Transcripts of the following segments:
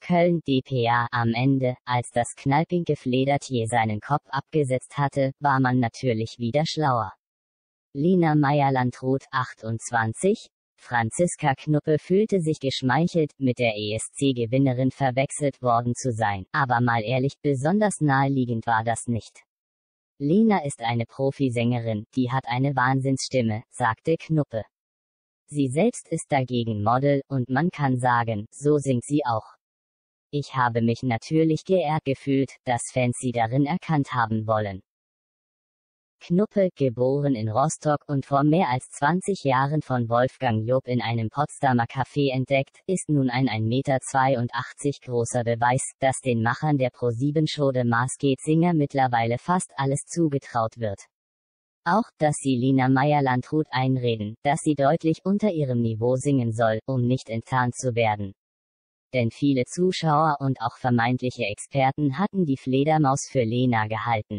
Köln, dpa. Am Ende, als das knallpinke Fledertier seinen Kopf abgesetzt hatte, war man natürlich wieder schlauer. Lena Meyer-Landrut, 28, Franziska Knuppe fühlte sich geschmeichelt, mit der ESC-Gewinnerin verwechselt worden zu sein, aber mal ehrlich, besonders naheliegend war das nicht. Lena ist eine Profisängerin, die hat eine Wahnsinnsstimme, sagte Knuppe. Sie selbst ist dagegen Model, und man kann sagen, so singt sie auch. Ich habe mich natürlich geehrt gefühlt, dass Fans sie darin erkannt haben wollen. Knuppe, geboren in Rostock und vor mehr als 20 Jahren von Wolfgang Job in einem Potsdamer Café entdeckt, ist nun ein 1,82 Meter großer Beweis, dass den Machern der ProSieben-Show The Masked Singer mittlerweile fast alles zugetraut wird. Auch, dass sie Lena Meyer-Landrut einreden, dass sie deutlich unter ihrem Niveau singen soll, um nicht enttarnt zu werden. Denn viele Zuschauer und auch vermeintliche Experten hatten die Fledermaus für Lena gehalten.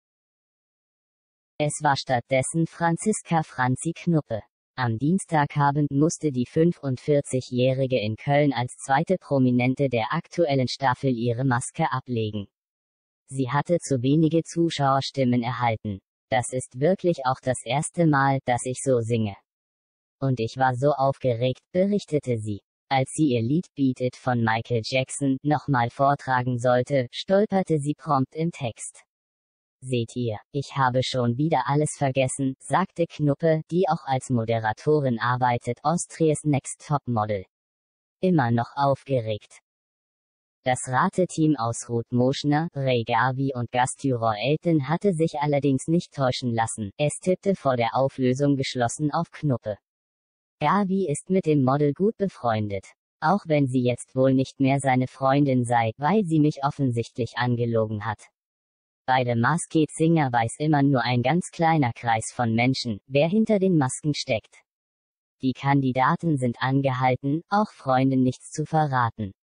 Es war stattdessen Franziska Franzi Knuppe. Am Dienstagabend musste die 45-Jährige in Köln als zweite Prominente der aktuellen Staffel ihre Maske ablegen. Sie hatte zu wenige Zuschauerstimmen erhalten. Das ist wirklich auch das erste Mal, dass ich so singe. Und ich war so aufgeregt, berichtete sie. Als sie ihr Lied Beat It von Michael Jackson nochmal vortragen sollte, stolperte sie prompt im Text. Seht ihr, ich habe schon wieder alles vergessen, sagte Knuppe, die auch als Moderatorin arbeitet, Austrias Next Top Model. Immer noch aufgeregt. Das Rateteam aus Ruth Moschner, Ray Garvey und Gastjuror Elton hatte sich allerdings nicht täuschen lassen. Es tippte vor der Auflösung geschlossen auf Knuppe. Garvey ist mit dem Model gut befreundet. Auch wenn sie jetzt wohl nicht mehr seine Freundin sei, weil sie mich offensichtlich angelogen hat. Bei The Masked Singer weiß immer nur ein ganz kleiner Kreis von Menschen, wer hinter den Masken steckt. Die Kandidaten sind angehalten, auch Freunden nichts zu verraten.